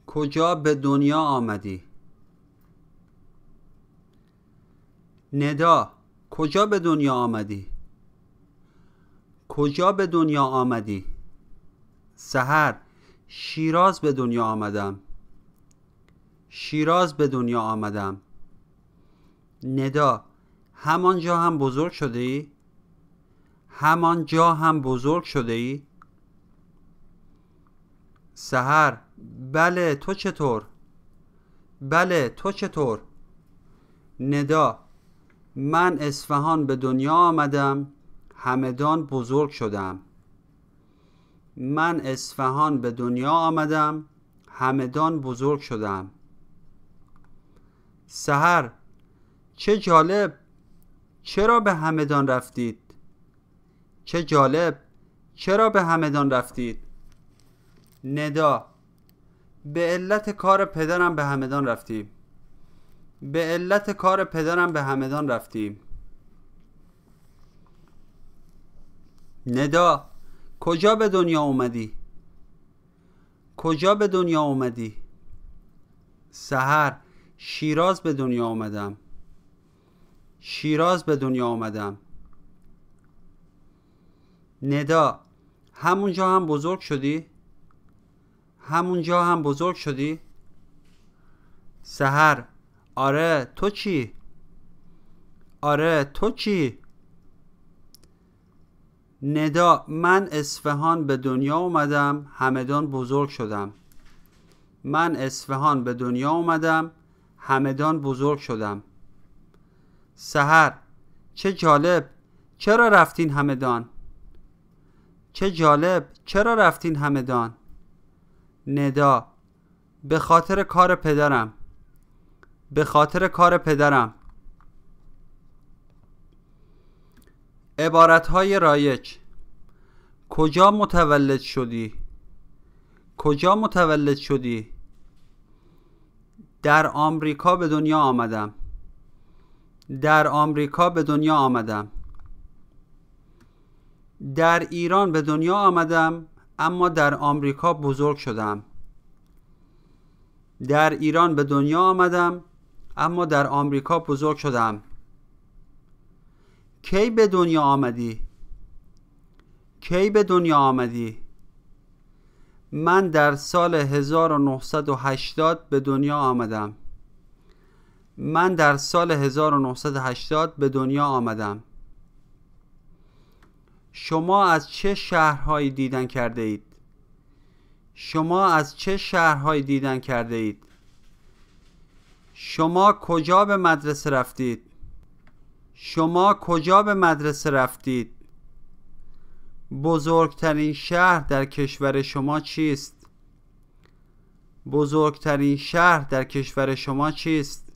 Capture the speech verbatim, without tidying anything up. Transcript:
کجا به دنیا آمدی؟ ندا، کجا به دنیا آمدی؟ کجا به دنیا آمدی؟ سحر، شیراز به دنیا آمدم. شیراز به دنیا آمدم. ندا، همانجا هم بزرگ شده ای؟ همانجا هم بزرگ شده ای؟ سحر، بله، تو چطور؟ بله، تو چطور؟ ندا، من اصفهان به دنیا آمدم، همدان بزرگ شدم. من اصفهان به دنیا آمدم، همدان بزرگ شدم. سحر، چه جالب، چرا به همدان رفتید؟ چه جالب، چرا به همدان رفتید؟ ندا، به علت کار پدرم به همدان رفتیم. به علت کار پدرم به همدان رفتیم. ندا، کجا به دنیا اومدی؟ کجا به دنیا اومدی؟ سحر، شیراز به دنیا اومدم. شیراز به دنیا اومدم. ندا، همونجا هم بزرگ شدی؟ همونجا هم بزرگ شدی؟ سحر، آره، تو چی؟ آره، تو چی؟ ندا، من اصفهان به دنیا اومدم، همدان بزرگ شدم. من اصفهان به دنیا اومدم، همدان بزرگ شدم. سحر، چه جالب، چرا رفتین همدان؟ چه جالب، چرا رفتین همدان؟ ندا، به خاطر کار پدرم. به خاطر کار پدرم. عبارتهای رایج: کجا متولد شدی؟ کجا متولد شدی؟ در آمریکا به دنیا آمدم. در آمریکا به دنیا آمدم. در ایران به دنیا آمدم، اما در آمریکا بزرگ شدم. در ایران به دنیا آمدم، اما در آمریکا بزرگ شدم. کی به دنیا آمدی؟ کی به دنیا آمدی؟ من در سال هزار و نهصد و هشتاد به دنیا آمدم. من در سال هزار و نهصد و هشتاد به دنیا آمدم. شما از چه شهرهایی دیدن کرده اید؟ شما از چه شهرهایی دیدن کرده اید؟ شما کجا به مدرسه رفتید؟ شما کجا به مدرسه رفتید؟ بزرگترین شهر در کشور شما چیست؟ بزرگترین شهر در کشور شما چیست؟